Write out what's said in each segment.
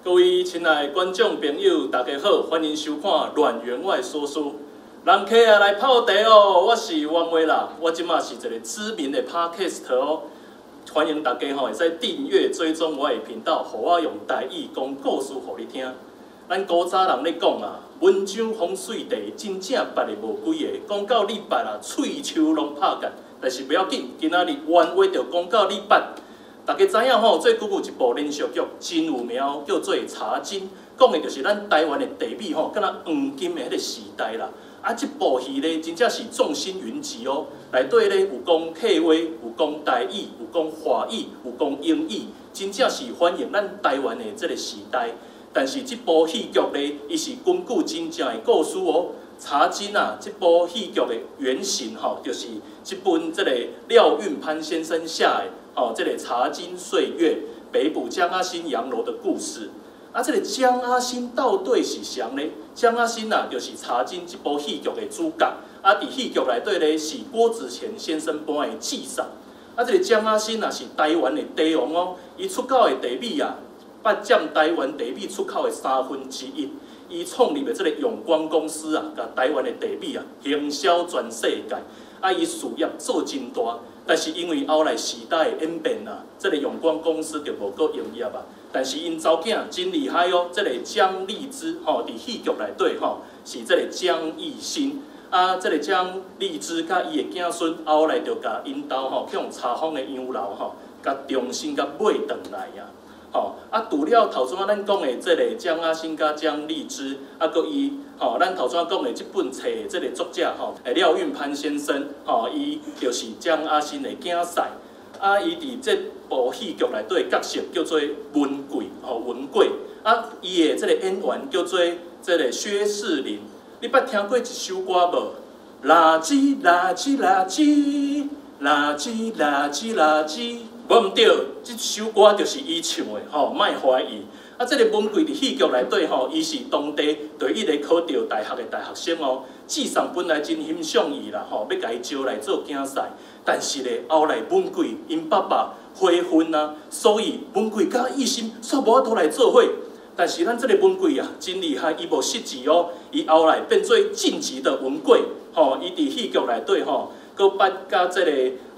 各位亲爱的观众朋友，大家好，欢迎收看《阮员外说书》。人客啊来泡茶哦，我是王威啦，我即马是一个知名的 podcast 哦，欢迎大家会使订阅追踪我的频道，互我用台语讲故事互你听。咱古早人咧讲啊，文章风水地，真正捌的无几个。讲到你捌啊，喙鬚拢拍干，但是不要紧，今仔日原话就讲到你捌。大家知影吼，最近有一部连续剧真有名，叫做《茶金》，讲的就是咱台湾的地米吼，敢若黄金的迄个时代啦。啊，这部戏咧，真正是众星云集哦。内底咧有讲客话，有讲台语，有讲华语，有讲英语，真正是反映咱台湾的这个时代。但是这部戏剧咧，伊是根据真正的故事哦。茶金啊，这部戏剧的原型吼，就是这本这个廖运潘先生写的。哦，这个《茶金岁月》北埔江阿新洋楼的故事。啊，这个江阿新到底是谁呢？江阿新啊，就是《茶金》这部戏剧的主角。啊，伫戏剧内底咧是郭子乾先生颁的纪赏。啊，这个江阿新啊是台湾的茶王哦，伊出口的茶米啊，占台湾茶米出口的1/3。伊创立的这个永光公司啊，甲台湾的茶米啊行销全世界。啊，伊事业做真大。但是因为后来时代的演变啊，这个永光公司就无搁营业啊。但是因查囝真厉害哦，这个江丽芝吼，伫戏剧内底吼是这个江艺兴啊，这个江丽芝甲伊的囝孙后来就甲因兜吼去用茶坊的洋楼吼，甲重新甲买回来啊。吼啊，除了头先咱讲的这个江阿新甲江丽芝，啊，搁伊吼，咱头先讲的这本册的这个作者吼，廖运潘先生吼，伊就是江阿新的囝婿。啊，伊伫这部戏剧内底角色叫做文贵吼，文贵。啊，伊的这个演员叫做这个薛仕凌。你捌听过一首歌无？垃圾垃圾垃圾，垃圾垃圾垃圾。无毋对，这首歌就是伊唱的吼，莫怀疑。啊，这个文贵伫戏剧内底吼，伊是当地第一个考到大学的大学生哦。纪赏本来真欣赏伊啦，吼，要甲伊招来做竞赛。但是咧，后来文贵因爸爸悔婚啊，所以文贵甲艺兴煞无法度来做伙。但是咱这个文贵啊，真厉害，伊无失志哦，伊后来变做晋级的文贵，吼，伊伫戏剧内底吼。佮捌甲这个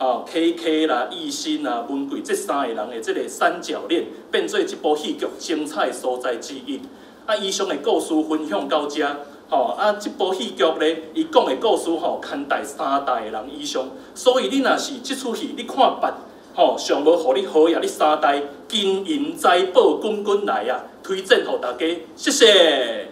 KK 啦、艺兴啦、文贵这3个人的这个三角恋，变做这部戏剧精彩所在之一。啊，以上的故事分享到这，吼啊，这部戏剧咧，伊讲的故事吼，牵带3代的人以上。所以你若是这出戏你看捌，吼，上无互你好呀，你3代金银财宝滚滚来啊！推荐互大家，谢谢。